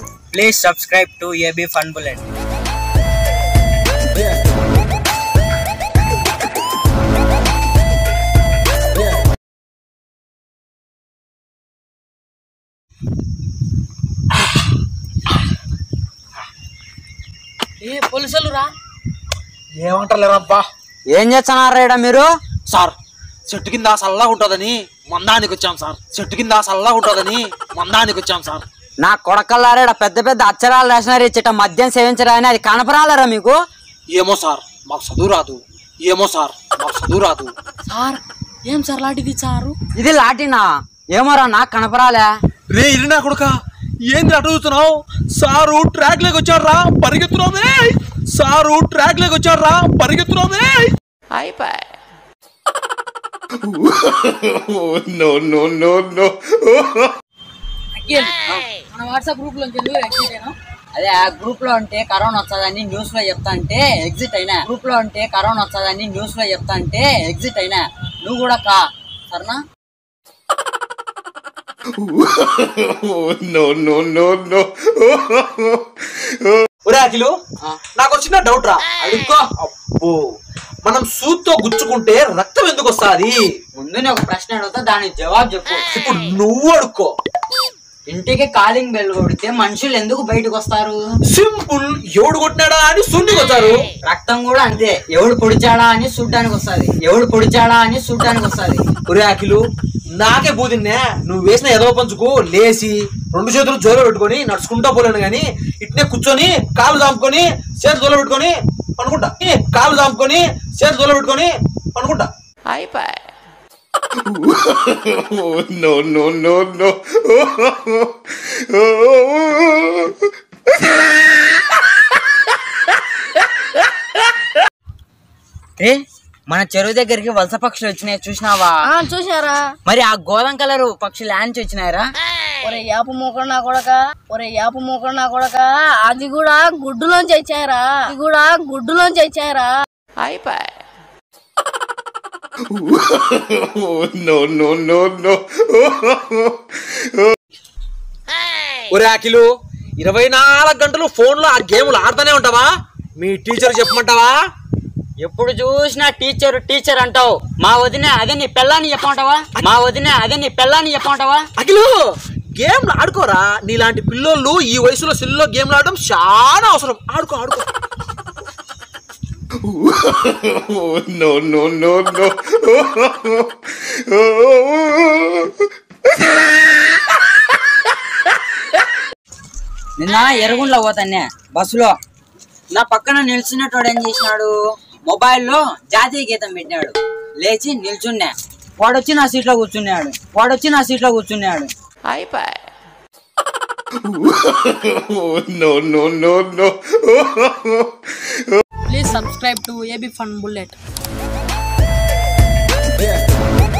Please subscribe to AB Fun Bullet. పోలీసులు రా ఏమంటారులేరబ్బా. ఏం చేస్తున్నారా ఈడ మీరు? సార్ చెట్టు కింద చల్లగా ఉంటుందని మందానికి వచ్చాం సార్. చెట్టు కింద చల్లగా ఉంటుందని మందానికి వచ్చాం సార్. నా కొడకల్లారా పెద్ద పెద్ద అక్షరాలు రాసినారు ఇచ్చట మద్యం సేవించరా అని అది కనపరాలరా మీకు? ఏమో సార్ మాకు చదువు రాదు. ఏమో సార్ మాకు చదువు రాదు. సార్ ఏం సార్ లాంటిది ఇచ్చారు? ఇది లాటినా? ఏమోరా నాకు కనపరాలే. రే ఇరినా కొడుక ఏంది అటు చూస్తున్నావు? సారు ట్రాక్ లేక వచ్చారా పరిగెత్తున్నామే. సారు ట్రాక్ లేక వచ్చారా పరిగెత్తున్నామే. అయిపోయి మన వాట్సాప్ గ్రూప్ లో అదే ఆ గ్రూప్ లో ఉంటే కరోనా వస్తుందని న్యూస్ లో చెప్తా అంటే ఎగ్జిట్ అయినా. గ్రూప్ లో ఉంటే కరోనా వస్తుందని న్యూస్ లో చెప్తా అంటే ఎగ్జిట్ అయినా. నువ్వు కూడా కా సరేనా? ఒరే అఖిలు నాకు వచ్చిన డౌట్ రా అడుక్కో. అబ్బో మనం సూత్తో గుచ్చుకుంటే రక్తం ఎందుకు వస్తుంది? ముందు నేను ఒక ప్రశ్న అడుగుతా దానికి జవాబు చెప్పు. ఇప్పుడు నువ్వు అడుక్కో. ఇంటికి కాలింగ్ బెల్ కొడితే మనుషులు ఎందుకు బయటకు వస్తారు? సింపుల్. ఎవడు కొట్టినాడా అని సున్నికి వచ్చారు. రక్తం కూడా అంతే. ఎవడు పొడిచాడా అని చూడ్డానికి వస్తుంది. ఎవడు పొడిచాడా అని చూడ్డానికి వస్తుంది. ఒరే అఖిలు నాకే బూదిన్నే. నువ్వు వేసిన ఎదవ పంచుకు లేచి 2 చేతులు జోలో పెట్టుకొని నడుచుకుంటా పోలేను గాని ఇట్నే కూర్చొని కాలు దాంపుకొని చేతులు జోలో పెట్టుకొని పనుకుంటా. కాలు దాంపుకొని చేతులు జోలో పెట్టుకొని పనుకుంటా. అయిపోయి మన చెరువు దగ్గరికి వలస పక్షులు వచ్చినాయి చూసినావా? చూసారా? మరి ఆ గోధుమ కలర్ పక్షులు యాంచి వచ్చినాయరా? ఒరే యాపు మూకడు నా కొడక, ఒరే యాపు మూకడు నా కొడక, అది కూడా గుడ్డులోంచి వచ్చాయరా. అది కూడా గుడ్డులోంచి వచ్చాయరా. అయిపోయి ఒరే అఖిలు 24 గంటలు ఫోన్ లో ఆ గేములు ఆడుతూనే ఉంటావా? మీ టీచర్ చెప్పమంటావా? ఎప్పుడు చూసినా టీచర్ టీచర్ అంటావు. మా వదిన అదే నీ పెళ్ళాన్ని చెప్పమంటావా? మా వదిన అదే నీ పెళ్ళాన్ని చెప్పమంటావా? అఖిలు గేమ్లు ఆడుకోరా. నీలాంటి పిల్లోళ్ళు ఈ వయసులో సెల్లో గేమ్లు ఆడడం చాలా అవసరం. ఆడుకో ఆడుకో. నిన్న ఎరుగుండ్లో పోతానే బస్సులో నా పక్కన నిల్చున్నట్టు ఏం చేసినాడు? మొబైల్లో జాతీయ గీతం పెట్టినాడు. లేచి నిల్చున్నా. వాడొచ్చి నా సీట్లో కూర్చున్నాడు. అయిపోయి please subscribe to AB Fun Bullet.